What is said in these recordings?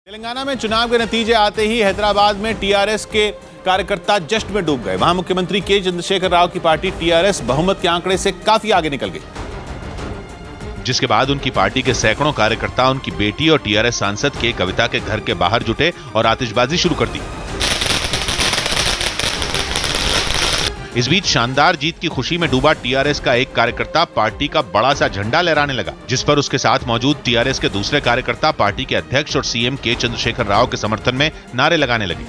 तेलंगाना में चुनाव के नतीजे आते ही हैदराबाद में टीआरएस के कार्यकर्ता जश्न में डूब गए। वहां मुख्यमंत्री के चंद्रशेखर राव की पार्टी टीआरएस बहुमत के आंकड़े से काफी आगे निकल गई, जिसके बाद उनकी पार्टी के सैकड़ों कार्यकर्ता उनकी बेटी और टीआरएस सांसद के कविता के घर के बाहर जुटे और आतिशबाजी शुरू कर दी। इस बीच शानदार जीत की खुशी में डूबा टीआरएस का एक कार्यकर्ता पार्टी का बड़ा सा झंडा लहराने लगा, जिस पर उसके साथ मौजूद टीआरएस के दूसरे कार्यकर्ता पार्टी के अध्यक्ष और सीएम के चंद्रशेखर राव के समर्थन में नारे लगाने लगे।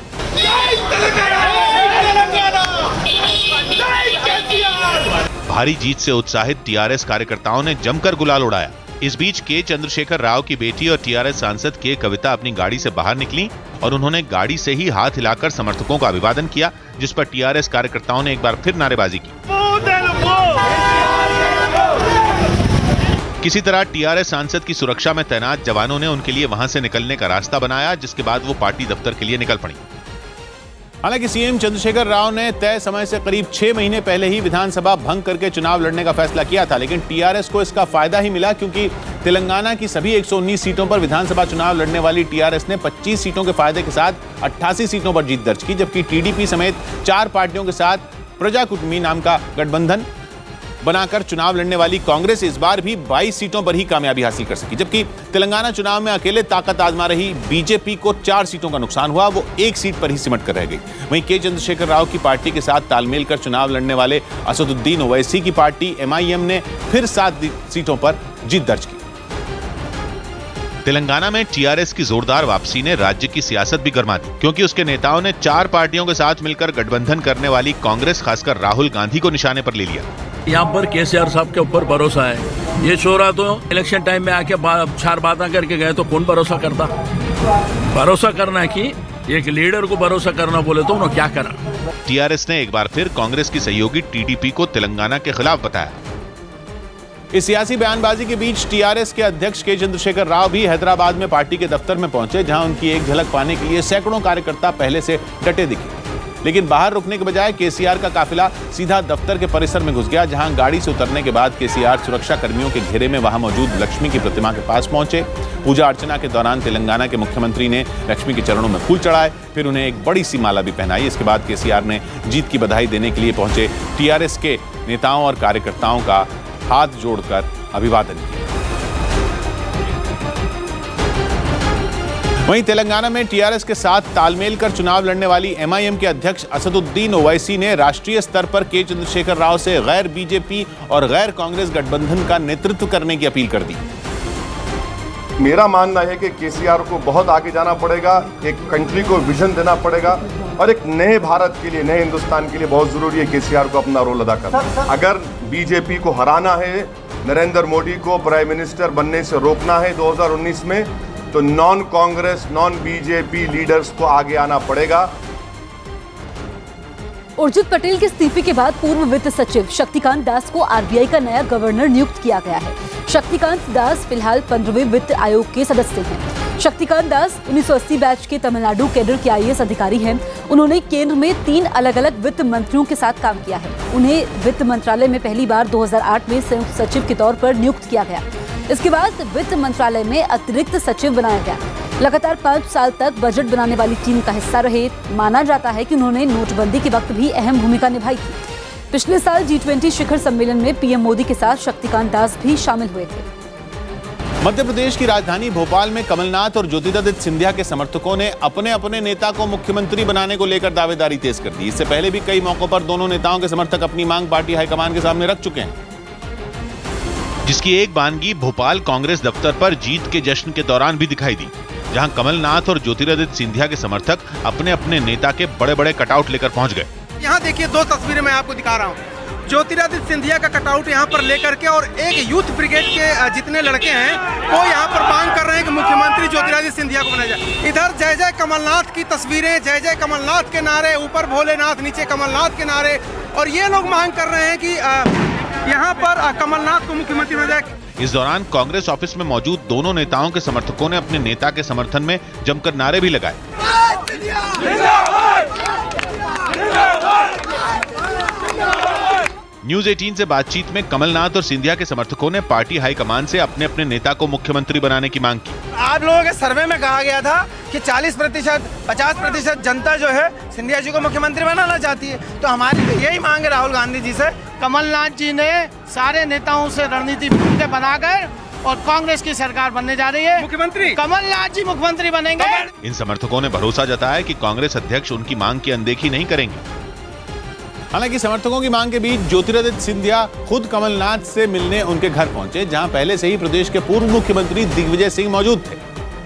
भारी जीत से उत्साहित टीआरएस कार्यकर्ताओं ने जमकर गुलाल उड़ाया। इस बीच के चंद्रशेखर राव की बेटी और टीआरएस सांसद के कविता अपनी गाड़ी से बाहर निकली और उन्होंने गाड़ी से ही हाथ हिलाकर समर्थकों का अभिवादन किया, जिस पर टीआरएस कार्यकर्ताओं ने एक बार फिर नारेबाजी की। किसी तरह टीआरएस सांसद की सुरक्षा में तैनात जवानों ने उनके लिए वहां से निकलने का रास्ता बनाया, जिसके बाद वो पार्टी दफ्तर के लिए निकल पड़ी। हालांकि सीएम चंद्रशेखर राव ने तय समय से करीब 6 महीने पहले ही विधानसभा भंग करके चुनाव लड़ने का फैसला किया था, लेकिन टीआरएस को इसका फायदा ही मिला, क्योंकि तेलंगाना की सभी 119 सीटों पर विधानसभा चुनाव लड़ने वाली टीआरएस ने 25 सीटों के फायदे के साथ 88 सीटों पर जीत दर्ज की, जबकि टीडीपी समेत 4 पार्टियों के साथ प्रजाकुटुंबी नाम का गठबंधन बनाकर चुनाव लड़ने वाली कांग्रेस इस बार भी 22 सीटों पर ही कामयाबी हासिल कर सकी, जबकि तेलंगाना चुनाव में अकेले ताकत आजमा रही बीजेपी को 4 सीटों का नुकसान हुआ, वो 1 सीट पर ही सिमट कर रह गई। वहीं के चंद्रशेखर राव की पार्टी के साथ तालमेल कर चुनाव लड़ने वाले असदुद्दीन ओवैसी की पार्टी एमआईएम ने फिर 7 सीटों पर जीत दर्ज की। तेलंगाना में टीआरएस की जोरदार वापसी ने राज्य की सियासत भी गर्मा दी, क्योंकि उसके नेताओं ने 4 पार्टियों के साथ मिलकर गठबंधन करने वाली कांग्रेस, खासकर राहुल गांधी को निशाने पर ले लिया। यहाँ पर केसीआर साहब के ऊपर भरोसा है। ये छोरा तो इलेक्शन टाइम में आके 4 बातें करके गए तो कौन भरोसा करता? भरोसा करना कि एक लीडर को भरोसा करना बोले तो उन्होंने क्या करा। टीआरएस ने एक बार फिर कांग्रेस की सहयोगी टीडीपी को तेलंगाना के खिलाफ बताया। इस सियासी बयानबाजी के बीच टीआरएस के अध्यक्ष के चंद्रशेखर राव भी हैदराबाद में पार्टी के दफ्तर में पहुंचे, जहां उनकी एक झलक पाने के लिए सैकड़ों कार्यकर्ता पहले से डटे दिखे, लेकिन बाहर रुकने के बजाय केसीआर का काफिला सीधा दफ्तर के परिसर में घुस गया, जहां गाड़ी से उतरने के बाद केसीआर सुरक्षा कर्मियों के घेरे में वहां मौजूद लक्ष्मी की प्रतिमा के पास पहुंचे। पूजा अर्चना के दौरान तेलंगाना के मुख्यमंत्री ने लक्ष्मी के चरणों में फूल चढ़ाए, फिर उन्हें एक बड़ी सी माला भी पहनाई। इसके बाद केसीआर ने जीत की बधाई देने के लिए पहुंचे टीआरएस के नेताओं और कार्यकर्ताओं का हाथ जोड़कर अभिवादन किया। वहीं तेलंगाना में टीआरएस के साथ तालमेल कर चुनाव लड़ने वाली एमआईएम के अध्यक्ष असदुद्दीन ओवैसी ने राष्ट्रीय स्तर पर के चंद्रशेखर राव से गैर बीजेपी और गैर कांग्रेस गठबंधन का नेतृत्व करने की अपील कर दी। मेरा मानना है कि केसीआर को बहुत आगे जाना पड़ेगा, एक कंट्री को विजन देना पड़ेगा और एक नए भारत के लिए, नए हिंदुस्तान के लिए बहुत जरूरी है केसीआर को अपना रोल अदा करना। अगर बीजेपी को हराना है, नरेंद्र मोदी को प्राइम मिनिस्टर बनने से रोकना है 2019 में, तो non Congress, non BJP leaders को आगे आना पड़ेगा। उर्जित पटेल के इस्तीफे के बाद पूर्व वित्त सचिव शक्तिकांत दास को आरबीआई का नया गवर्नर नियुक्त किया गया है। शक्तिकांत दास फिलहाल 15वें वित्त आयोग के सदस्य हैं। शक्तिकांत दास 1980 बैच के तमिलनाडु कैडर के आईएएस अधिकारी हैं। उन्होंने केंद्र में 3 अलग-अलग वित्त मंत्रियों के साथ काम किया है। उन्हें वित्त मंत्रालय में पहली बार 2008 में संयुक्त सचिव के तौर पर नियुक्त किया गया। इसके बाद वित्त मंत्रालय में अतिरिक्त सचिव बनाया गया। लगातार 5 साल तक बजट बनाने वाली टीम का हिस्सा रहे। माना जाता है कि उन्होंने नोटबंदी के वक्त भी अहम भूमिका निभाई थी। पिछले साल G20 शिखर सम्मेलन में पीएम मोदी के साथ शक्तिकांत दास भी शामिल हुए थे। मध्य प्रदेश की राजधानी भोपाल में कमलनाथ और ज्योतिरादित्य सिंधिया के समर्थकों ने अपने अपने नेता को मुख्यमंत्री बनाने को लेकर दावेदारी तेज कर दी। इससे पहले भी कई मौकों पर दोनों नेताओं के समर्थक अपनी मांग पार्टी हाईकमान के सामने रख चुके हैं, जिसकी एक बानगी भोपाल कांग्रेस दफ्तर पर जीत के जश्न के दौरान भी दिखाई दी, जहां कमलनाथ और ज्योतिरादित्य सिंधिया के समर्थक अपने अपने नेता के बड़े बड़े कटआउट लेकर पहुंच गए। यहाँ देखिए 2 तस्वीरें मैं आपको दिखा रहा हूँ। ज्योतिरादित्य सिंधिया का कटआउट यहाँ पर लेकर के और एक यूथ ब्रिगेड के जितने लड़के हैं वो यहाँ पर मांग कर रहे हैं कि मुख्यमंत्री ज्योतिरादित्य सिंधिया को बनाया जाए। इधर जय जय कमलनाथ की तस्वीरें, जय जय कमलनाथ के नारे, ऊपर भोलेनाथ नीचे कमलनाथ के नारे, और ये लोग मांग कर रहे हैं कि यहाँ पर कमलनाथ को मुख्यमंत्री बनाया जाए। इस दौरान कांग्रेस ऑफिस में मौजूद दोनों नेताओं के समर्थकों ने अपने नेता के समर्थन में जमकर नारे भी लगाए। न्यूज 18 से बातचीत में कमलनाथ और सिंधिया के समर्थकों ने पार्टी हाईकमान से अपने अपने नेता को मुख्यमंत्री बनाने की मांग की। आप लोगों के सर्वे में कहा गया था कि 40%, 50% जनता जो है सिंधिया जी को मुख्यमंत्री बनाना चाहती है, तो हमारी तो यही मांग है राहुल गांधी जी से। कमलनाथ जी ने सारे नेताओं से रणनीति बनाकर और कांग्रेस की सरकार बनने जा रही है, मुख्यमंत्री कमलनाथ जी मुख्यमंत्री बनेंगे। इन समर्थकों ने भरोसा जताया कि कांग्रेस अध्यक्ष उनकी मांग की अनदेखी नहीं करेंगे। हालांकि समर्थकों की मांग के बीच ज्योतिरादित्य सिंधिया खुद कमलनाथ से मिलने उनके घर पहुंचे, जहां पहले से ही प्रदेश के पूर्व मुख्यमंत्री दिग्विजय सिंह मौजूद थे।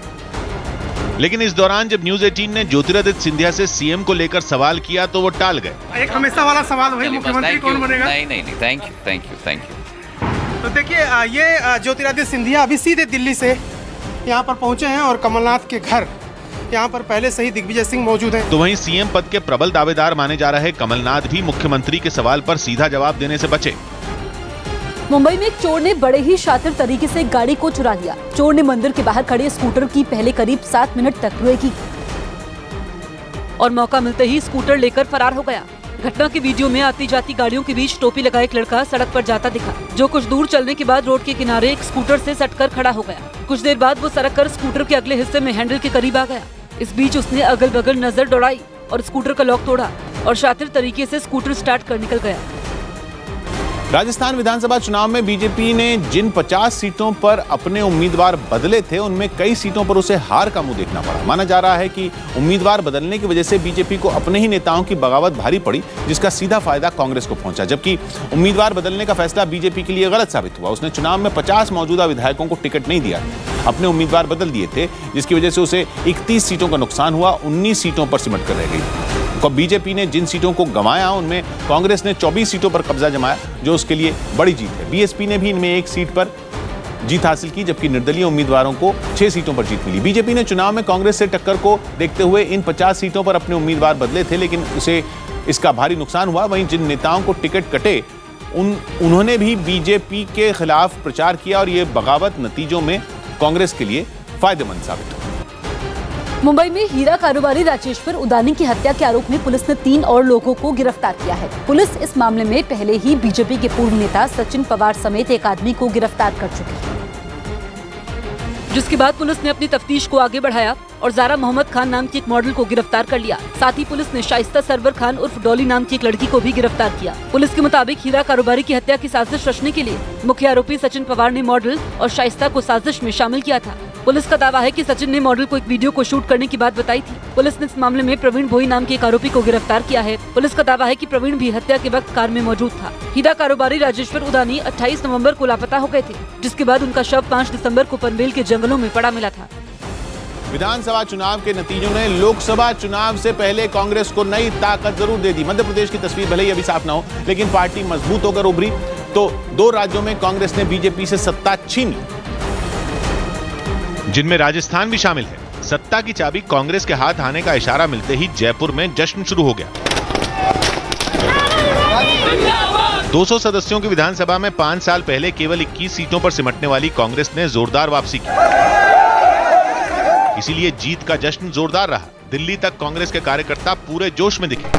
लेकिन इस दौरान जब न्यूज 18 ने ज्योतिरादित्य सिंधिया से सीएम को लेकर सवाल किया तो वो टाल गए। एक हमेशा वाला सवाल वही, मुख्यमंत्री कौन बनेगा? नहीं, थैंक यू। तो देखिए, ये ज्योतिरादित्य सिंधिया अभी सीधे दिल्ली से यहाँ पर पहुंचे हैं और कमलनाथ के घर यहाँ पर पहले से ही दिग्विजय सिंह मौजूद हैं। तो वहीं सीएम पद के प्रबल दावेदार माने जा रहे कमलनाथ भी मुख्यमंत्री के सवाल पर सीधा जवाब देने से बचे। मुंबई में एक चोर ने बड़े ही शातिर तरीके से गाड़ी को चुरा लिया। चोर ने मंदिर के बाहर खड़े स्कूटर की पहले करीब 7 मिनट तक रुए की और मौका मिलते ही स्कूटर लेकर फरार हो गया। घटना की वीडियो में आती जाती गाड़ियों के बीच टोपी लगाए एक लड़का सड़क पर जाता दिखा, जो कुछ दूर चलने के बाद रोड के किनारे एक स्कूटर से सटकर खड़ा हो गया। कुछ देर बाद वो सरक कर स्कूटर के अगले हिस्से में हैंडल के करीब आ गया। इस बीच उसने अगल बगल नजर दौड़ाई और स्कूटर का लॉक तोड़ा और शातिर तरीके से स्कूटर स्टार्ट कर निकल गया। राजस्थान विधानसभा चुनाव में बीजेपी ने जिन 50 सीटों पर अपने उम्मीदवार बदले थे, उनमें कई सीटों पर उसे हार का मुंह देखना पड़ा। माना जा रहा है कि उम्मीदवार बदलने की वजह से बीजेपी को अपने ही नेताओं की बगावत भारी पड़ी, जिसका सीधा फायदा कांग्रेस को पहुंचा। जबकि उम्मीदवार बदलने का फैसला बीजेपी के लिए गलत साबित हुआ। उसने चुनाव में 50 मौजूदा विधायकों को टिकट नहीं दिया, अपने उम्मीदवार बदल दिए थे, जिसकी वजह से उसे 31 सीटों का नुकसान हुआ। 19 सीटों पर सिमट कर रह गई। बीजेपी ने जिन सीटों को गंवाया, उनमें कांग्रेस ने 24 सीटों पर कब्जा जमाया, जो उसके लिए बड़ी जीत है। बीएसपी ने भी इनमें 1 सीट पर जीत हासिल की, जबकि निर्दलीय उम्मीदवारों को 6 सीटों पर जीत मिली। बीजेपी ने चुनाव में कांग्रेस से टक्कर को देखते हुए इन 50 सीटों पर अपने उम्मीदवार बदले थे, लेकिन उसे इसका भारी नुकसान हुआ। वहीं जिन नेताओं को टिकट कटे, उन्होंने भी बीजेपी के खिलाफ प्रचार किया और ये बगावत नतीजों में कांग्रेस के लिए फायदेमंद साबित हुई। मुंबई में हीरा कारोबारी राजेश्वर उदानी की हत्या के आरोप में पुलिस ने 3 और लोगों को गिरफ्तार किया है। पुलिस इस मामले में पहले ही बीजेपी के पूर्व नेता सचिन पवार समेत एक आदमी को गिरफ्तार कर चुकी है, जिसके बाद पुलिस ने अपनी तफ्तीश को आगे बढ़ाया और ज़ारा मोहम्मद खान नाम की एक मॉडल को गिरफ्तार कर लिया। साथ ही पुलिस ने शाइस्ता सरवर खान उर्फ डॉली नाम की एक लड़की को भी गिरफ्तार किया। पुलिस के मुताबिक हीरा कारोबारी की हत्या की साजिश रचने के लिए मुख्य आरोपी सचिन पवार ने मॉडल और शाइस्ता को साजिश में शामिल किया था। पुलिस का दावा है कि सचिन ने मॉडल को एक वीडियो को शूट करने की बात बताई थी। पुलिस ने इस मामले में प्रवीण भोई नाम के एक आरोपी को गिरफ्तार किया है। पुलिस का दावा है कि प्रवीण भी हत्या के वक्त कार में मौजूद था। हीरा कारोबारी राजेश्वर उदानी 28 नवंबर को लापता हो गए थे, जिसके बाद उनका शव 5 दिसंबर को पनवेल के जंगलों में पड़ा मिला था। विधानसभा चुनाव के नतीजों ने लोकसभा चुनाव से पहले कांग्रेस को नई ताकत जरूर दे दी। मध्य प्रदेश की तस्वीर भले ही अभी साफ न हो, लेकिन पार्टी मजबूत होकर उभरी तो 2 राज्यों में कांग्रेस ने बीजेपी से सत्ता छीन ली, जिनमें राजस्थान भी शामिल है। सत्ता की चाबी कांग्रेस के हाथ आने का इशारा मिलते ही जयपुर में जश्न शुरू हो गया। 200 सदस्यों की विधानसभा में 5 साल पहले केवल 21 सीटों पर सिमटने वाली कांग्रेस ने जोरदार वापसी की, इसीलिए जीत का जश्न जोरदार रहा। दिल्ली तक कांग्रेस के कार्यकर्ता पूरे जोश में दिखे।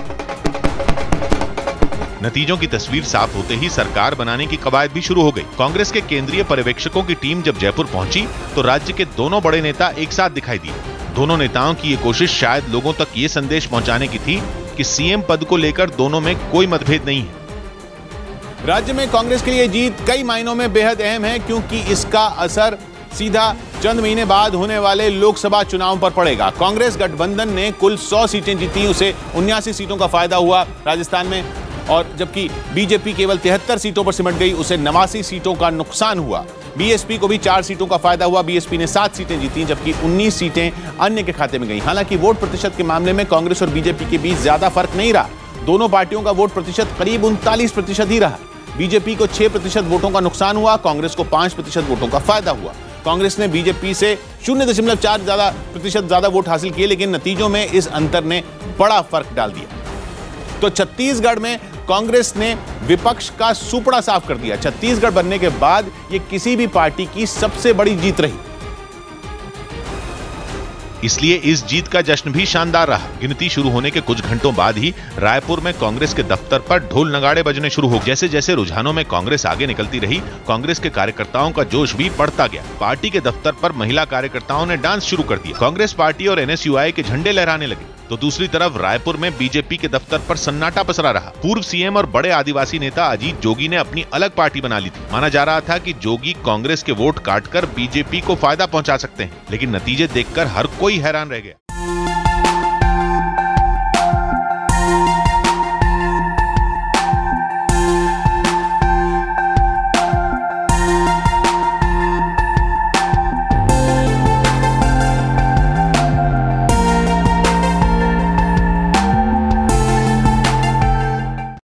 नतीजों की तस्वीर साफ होते ही सरकार बनाने की कवायद भी शुरू हो गई। कांग्रेस के केंद्रीय पर्यवेक्षकों की टीम जब जयपुर पहुंची तो राज्य के दोनों बड़े नेता एक साथ दिखाई दिए। दोनों नेताओं की ये कोशिश शायद लोगों तक ये संदेश पहुंचाने की थी कि सीएम पद को लेकर दोनों में कोई मतभेद नहीं है। राज्य में कांग्रेस के लिए जीत कई मायनों में बेहद अहम है, क्योंकि इसका असर सीधा चंद महीने बाद होने वाले लोकसभा चुनाव पर पड़ेगा। कांग्रेस गठबंधन ने कुल 100 सीटें जीती, उसे 79 सीटों का फायदा हुआ राजस्थान में, और जबकि बीजेपी केवल 73 सीटों पर सिमट गई, उसे 89 सीटों का नुकसान हुआ। बीएसपी को भी 4 सीटों का फायदा हुआ, बीएसपी ने 7 सीटें जीती, जबकि 19 सीटें अन्य के खाते में गई। हालांकि वोट प्रतिशत के मामले में कांग्रेस और बीजेपी के बीच ज्यादा फर्क नहीं रहा। दोनों पार्टियों का वोट प्रतिशत करीब 39% ही रहा। बीजेपी को 6% वोटों का नुकसान हुआ, कांग्रेस को 5% वोटों का फायदा हुआ। कांग्रेस ने बीजेपी से 0.4% ज्यादा वोट हासिल किए, लेकिन नतीजों में इस अंतर ने बड़ा फर्क डाल दिया। तो छत्तीसगढ़ में कांग्रेस ने विपक्ष का सुपड़ा साफ कर दिया। छत्तीसगढ़ बनने के बाद यह किसी भी पार्टी की सबसे बड़ी जीत रही। इसलिए इस जीत का जश्न भी शानदार रहा। गिनती शुरू होने के कुछ घंटों बाद ही रायपुर में कांग्रेस के दफ्तर पर ढोल नगाड़े बजने शुरू हो। जैसे जैसे रुझानों में कांग्रेस आगे निकलती रही, कांग्रेस के कार्यकर्ताओं का जोश भी बढ़ता गया। पार्टी के दफ्तर पर महिला कार्यकर्ताओं ने डांस शुरू कर दिया। कांग्रेस पार्टी और NSUI के झंडे लहराने लगे। तो दूसरी तरफ रायपुर में बीजेपी के दफ्तर पर सन्नाटा पसरा रहा। पूर्व सीएम और बड़े आदिवासी नेता अजीत जोगी ने अपनी अलग पार्टी बना ली थी। माना जा रहा था कि जोगी कांग्रेस के वोट काटकर बीजेपी को फायदा पहुंचा सकते हैं, लेकिन नतीजे देखकर हर कोई हैरान रह गया।